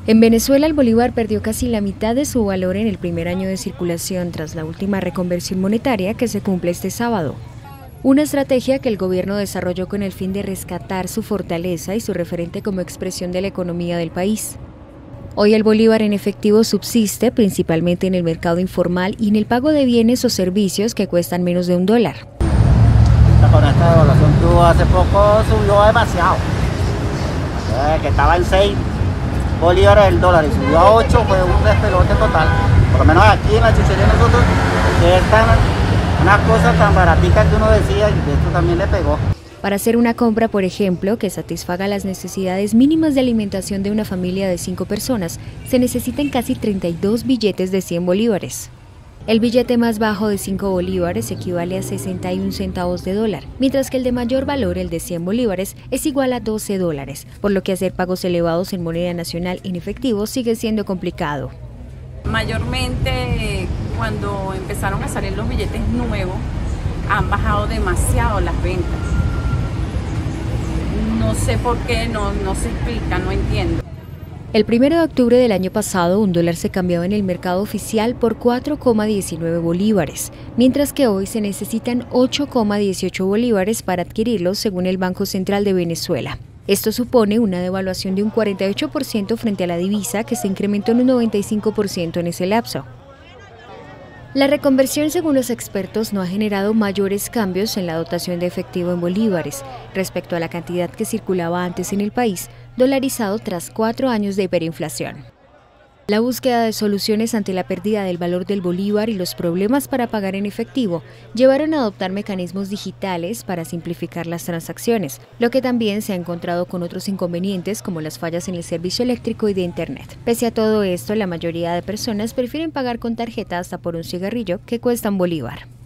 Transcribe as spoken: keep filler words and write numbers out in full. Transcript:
En Venezuela, el bolívar perdió casi la mitad de su valor en el primer año de circulación tras la última reconversión monetaria que se cumple este sábado. Una estrategia que el gobierno desarrolló con el fin de rescatar su fortaleza y su referente como expresión de la economía del país. Hoy el bolívar en efectivo subsiste principalmente en el mercado informal y en el pago de bienes o servicios que cuestan menos de un dólar. Con esta devaluación que hubo hace poco subió demasiado, eh, que estaba en seis bolívares el dólar y subió a ocho, fue un despelote total. Por lo menos aquí en la chuchería nosotros, que están unas cosas tan baraticas que uno decía, y esto también le pegó. Para hacer una compra, por ejemplo, que satisfaga las necesidades mínimas de alimentación de una familia de cinco personas, se necesitan casi treinta y dos billetes de cien bolívares. El billete más bajo de cinco bolívares equivale a sesenta y un centavos de dólar, mientras que el de mayor valor, el de cien bolívares, es igual a doce dólares, por lo que hacer pagos elevados en moneda nacional en efectivo sigue siendo complicado. Mayormente cuando empezaron a salir los billetes nuevos, han bajado demasiado las ventas. No sé por qué, no, no se explica, no entiendo. El primero de octubre del año pasado, un dólar se cambiaba en el mercado oficial por cuatro coma diecinueve bolívares, mientras que hoy se necesitan ocho coma dieciocho bolívares para adquirirlos, según el Banco Central de Venezuela. Esto supone una devaluación de un cuarenta y ocho por ciento frente a la divisa, que se incrementó en un noventa y cinco por ciento en ese lapso. La reconversión, según los expertos, no ha generado mayores cambios en la dotación de efectivo en bolívares respecto a la cantidad que circulaba antes en el país, dolarizado tras cuatro años de hiperinflación. La búsqueda de soluciones ante la pérdida del valor del bolívar y los problemas para pagar en efectivo llevaron a adoptar mecanismos digitales para simplificar las transacciones, lo que también se ha encontrado con otros inconvenientes como las fallas en el servicio eléctrico y de Internet. Pese a todo esto, la mayoría de personas prefieren pagar con tarjeta hasta por un cigarrillo que cuesta un bolívar.